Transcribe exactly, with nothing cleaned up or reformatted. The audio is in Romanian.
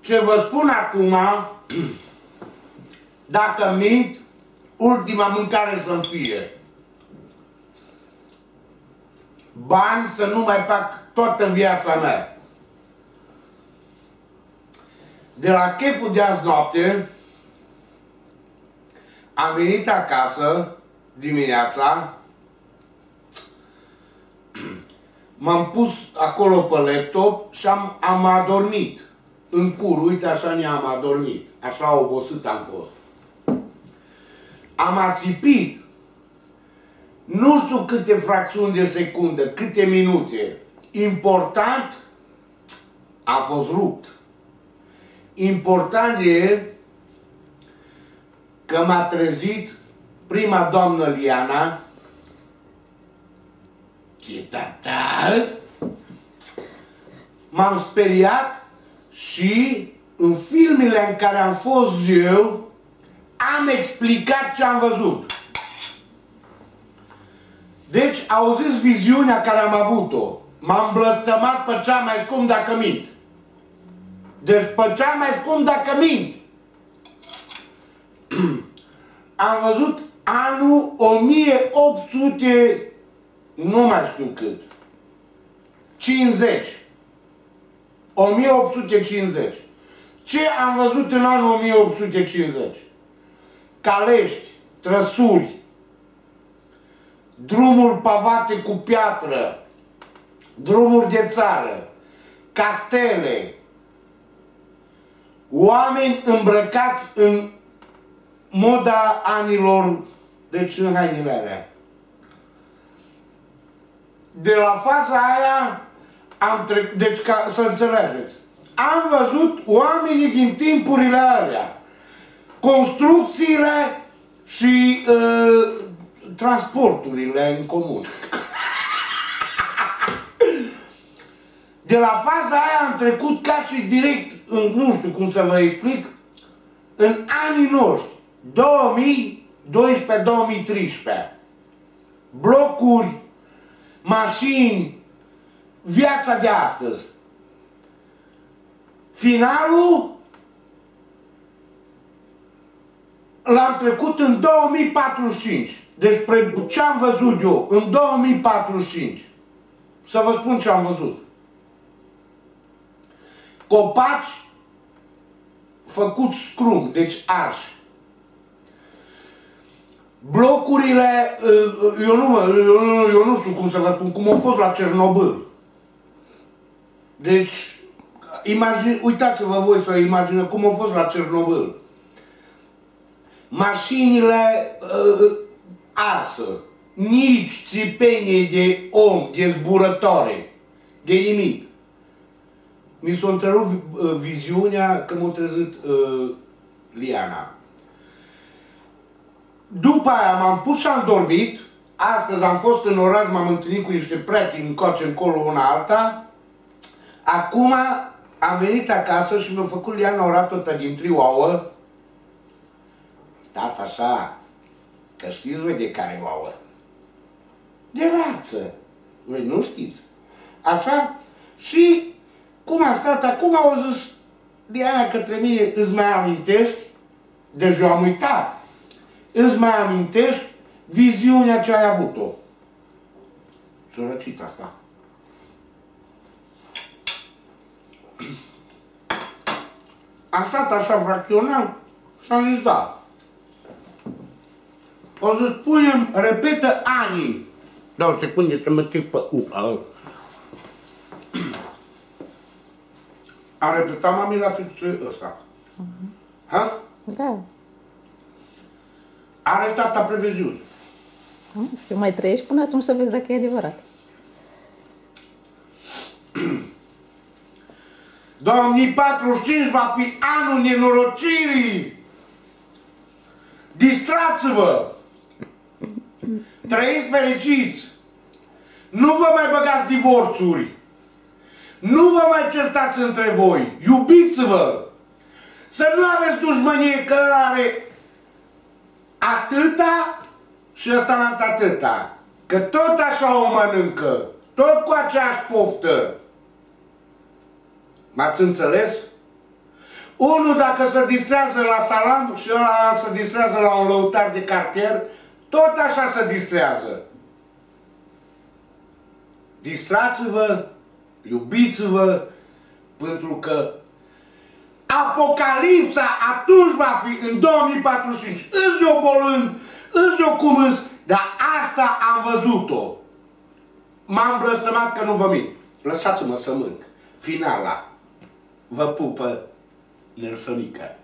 Ce vă spun acum, dacă mint, ultima mâncare să-mi fie. Bani să nu mai fac toată viața mea. De la cheful de azi noapte, am venit acasă dimineața, m-am pus acolo pe laptop și am, am adormit. În cur, uite așa ne-am adormit. Așa obosit am fost. Am ațipit nu știu câte fracțiuni de secundă, câte minute. Important, a fost rupt. Important e că m-a trezit prima doamnă Liana, tata, m-am speriat și în filmele în care am fost eu, am explicat ce am văzut. Deci, auziți viziunea care am avut-o. M-am blăstămat pe cea mai scump dacă mint. Deci pe cea mai scump dacă mint. Am văzut anul o mie opt sute, nu mai știu cât, cincizeci. o mie opt sute cincizeci. Ce am văzut în anul o mie opt sute cincizeci? Calești, trăsuri, drumuri pavate cu piatră, drumuri de țară, castele, oameni îmbrăcați în moda anilor, deci în hainele alea. De la faza aia am trecut, deci ca să înțelegeți, am văzut oamenii din timpurile alea, construcțiile și uh, transporturile în comun. De la faza aia am trecut ca și direct, nu știu cum să vă explic, în anii noștri, două mii doisprezece două mii treisprezece. Blocuri, mașini, viața de astăzi. Finalul l-am trecut în două mii patruzeci și cinci. Despre ce am văzut eu în două mii patruzeci și cinci. Să vă spun ce am văzut. Copaci făcuți scrum, deci arși. Blocurile, eu nu, eu, nu, eu nu știu cum să vă spun, cum au fost la Cernobâl. Deci, imagine, uitați-vă voi să imaginați cum au fost la Cernobâl. Mașinile uh, arsă, nici țipenie de om, de zburătoare, de nimic. Mi s-a întrerupt uh, viziunea că m-a trezit uh, Liana. După aia m-am pus și am dormit. Astăzi am fost în oraș, m-am întâlnit cu niște prieteni încoace încolo una alta. Acum am venit acasă și mi-a făcut Liana o ratotă din trei ouă. Stați așa, că știți voi de care ouă? De rață. Voi nu știți. Așa? Și cum a stat acum, au zis Liana către mine, îți mai amintești? Deci eu am uitat. Îți mai amintești viziunea ce ai avut-o? S-a răcit asta. Am stat așa fracțional și am zis da. O să spunem, repetă anii. Da, o secundă să mă tic pe U. Am repetat mami la fix ăsta. Uh-huh. Ha? Da. Are tata previziuni. Nu știu, mai trăiești până atunci să vezi dacă e adevărat. două mii patruzeci și cinci va fi anul nenorocirii. Distrați-vă! Trăiți fericiți! Nu vă mai băgați divorțuri! Nu vă mai certați între voi! Iubiți-vă! Să nu aveți dușmănie că are atâta și ăsta n-am atâta. Că tot așa o mănâncă. Tot cu aceeași poftă. M-ați înțeles? Unul dacă se distrează la salam și ăla se distrează la un lăutar de cartier, tot așa se distrează. Distrați-vă, iubiți-vă, pentru că Apocalipsa atunci va fi, în două mii patruzeci și cinci. Îți eu bolând, îți eu cum îți, dar asta am văzut-o. M-am blăstămat că nu vă mint. Lăsați-mă să mânc. Finala. Vă pupă Nelsănică.